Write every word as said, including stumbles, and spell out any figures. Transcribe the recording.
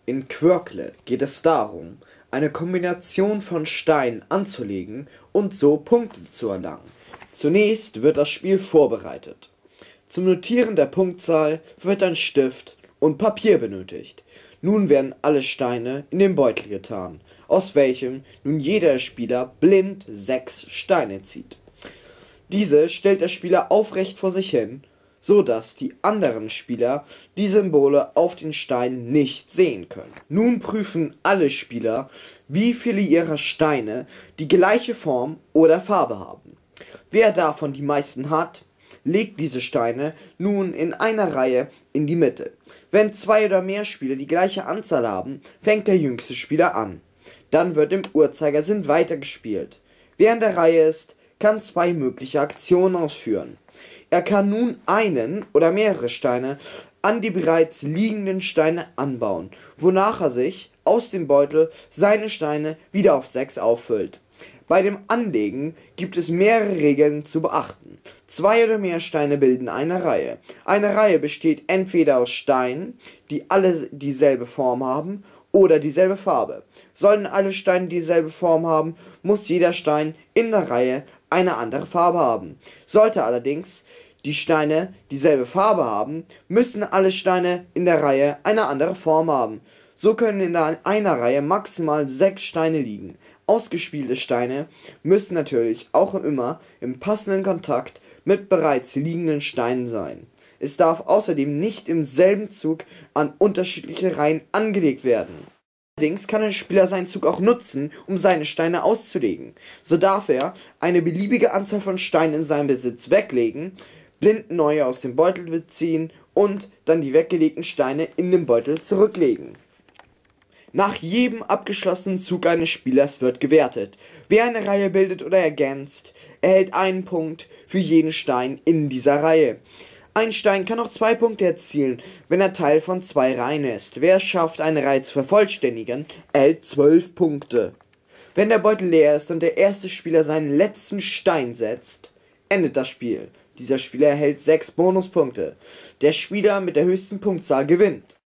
In Quirkle geht es darum, eine Kombination von Steinen anzulegen und so Punkte zu erlangen. Zunächst wird das Spiel vorbereitet. Zum Notieren der Punktzahl wird ein Stift und Papier benötigt. Nun werden alle Steine in den Beutel getan, aus welchem nun jeder Spieler blind sechs Steine zieht. Diese stellt der Spieler aufrecht vor sich hin, so dass die anderen Spieler die Symbole auf den Steinen nicht sehen können. Nun prüfen alle Spieler, wie viele ihrer Steine die gleiche Form oder Farbe haben. Wer davon die meisten hat, legt diese Steine nun in einer Reihe in die Mitte. Wenn zwei oder mehr Spieler die gleiche Anzahl haben, fängt der jüngste Spieler an. Dann wird im Uhrzeigersinn weitergespielt. Wer in der Reihe ist, kann zwei mögliche Aktionen ausführen. Er kann nun einen oder mehrere Steine an die bereits liegenden Steine anbauen, wonach er sich aus dem Beutel seine Steine wieder auf sechs auffüllt. Bei dem Anlegen gibt es mehrere Regeln zu beachten. Zwei oder mehr Steine bilden eine Reihe. Eine Reihe besteht entweder aus Steinen, die alle dieselbe Form haben, oder dieselbe Farbe. Sollten alle Steine dieselbe Form haben, muss jeder Stein in der Reihe eine andere Farbe haben. Sollte allerdings die Steine dieselbe Farbe haben, müssen alle Steine in der Reihe eine andere Form haben. So können in einer Reihe maximal sechs Steine liegen. Ausgespielte Steine müssen natürlich auch immer im passenden Kontakt mit bereits liegenden Steinen sein. Es darf außerdem nicht im selben Zug an unterschiedliche Reihen angelegt werden. Allerdings kann ein Spieler seinen Zug auch nutzen, um seine Steine auszulegen. So darf er eine beliebige Anzahl von Steinen in seinem Besitz weglegen, blind neue aus dem Beutel beziehen und dann die weggelegten Steine in den Beutel zurücklegen. Nach jedem abgeschlossenen Zug eines Spielers wird gewertet. Wer eine Reihe bildet oder ergänzt, erhält einen Punkt für jeden Stein in dieser Reihe. Ein Stein kann auch zwei Punkte erzielen, wenn er Teil von zwei Reihen ist. Wer es schafft, eine Reihe zu vervollständigen, erhält zwölf Punkte. Wenn der Beutel leer ist und der erste Spieler seinen letzten Stein setzt, endet das Spiel. Dieser Spieler erhält sechs Bonuspunkte. Der Spieler mit der höchsten Punktzahl gewinnt.